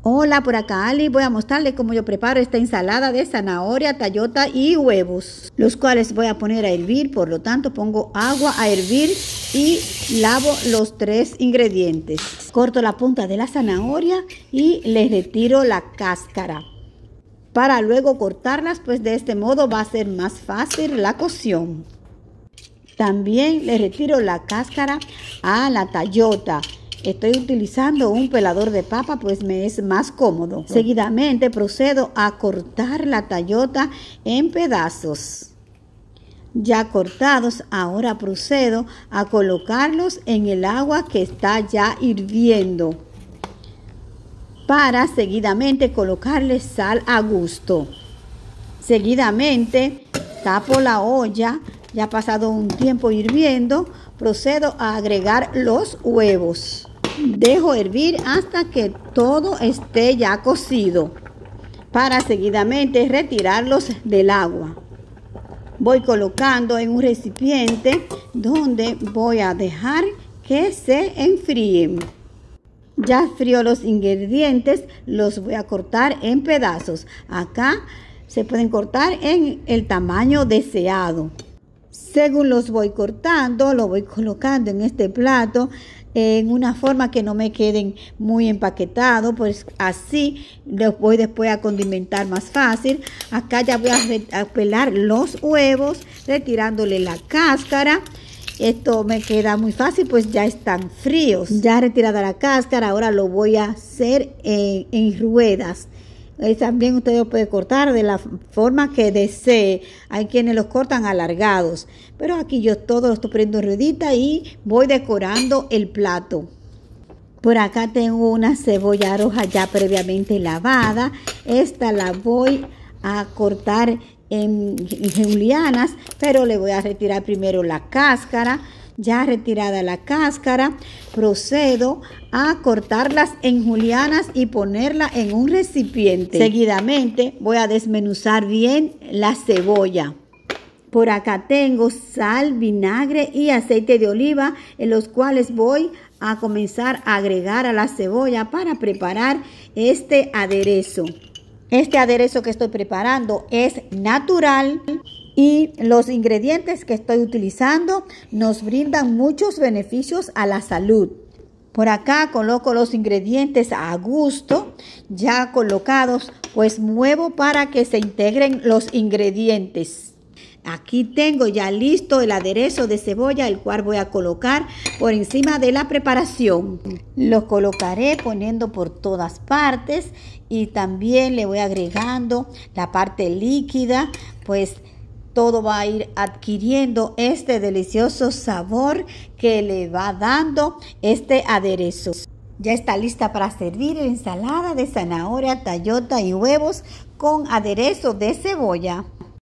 Hola, por acá Ali, voy a mostrarles cómo yo preparo esta ensalada de zanahoria, tallota y huevos, los cuales voy a poner a hervir. Por lo tanto, pongo agua a hervir y lavo los 3 ingredientes. Corto la punta de la zanahoria y le retiro la cáscara para luego cortarlas, pues de este modo va a ser más fácil la cocción. También le retiro la cáscara a la tallota. Estoy utilizando un pelador de papa, pues me es más cómodo. Seguidamente procedo a cortar la tallota en pedazos. Ya cortados, ahora procedo a colocarlos en el agua que está ya hirviendo, para seguidamente colocarle sal a gusto. Seguidamente tapo la olla. Ya ha pasado un tiempo hirviendo, procedo a agregar los huevos. Dejo hervir hasta que todo esté ya cocido, para seguidamente retirarlos del agua. Voy colocando en un recipiente donde voy a dejar que se enfríen. Ya frío los ingredientes, los voy a cortar en pedazos. Acá se pueden cortar en el tamaño deseado. Según los voy cortando, lo voy colocando en este plato en una forma que no me queden muy empaquetados, pues así los voy después a condimentar más fácil. Acá ya voy a pelar los huevos, retirándole la cáscara. Esto me queda muy fácil, pues ya están fríos. Ya retirada la cáscara, ahora lo voy a hacer en ruedas. También usted lo puede cortar de la forma que desee. Hay quienes los cortan alargados, pero aquí yo todo lo estoy poniendo en ruedita y voy decorando el plato. Por acá tengo una cebolla roja ya previamente lavada. Esta la voy a cortar en julianas, pero le voy a retirar primero la cáscara. Ya retirada la cáscara, procedo a cortarlas en julianas y ponerla en un recipiente. Seguidamente voy a desmenuzar bien la cebolla. Por acá tengo sal, vinagre y aceite de oliva, en los cuales voy a comenzar a agregar a la cebolla para preparar este aderezo. Este aderezo que estoy preparando es natural y los ingredientes que estoy utilizando nos brindan muchos beneficios a la salud. Por acá coloco los ingredientes a gusto, ya colocados, pues muevo para que se integren los ingredientes. Aquí tengo ya listo el aderezo de cebolla, el cual voy a colocar por encima de la preparación. Lo colocaré poniendo por todas partes y también le voy agregando la parte líquida, pues todo va a ir adquiriendo este delicioso sabor que le va dando este aderezo. Ya está lista para servir ensalada de zanahoria, tallota y huevos con aderezo de cebolla.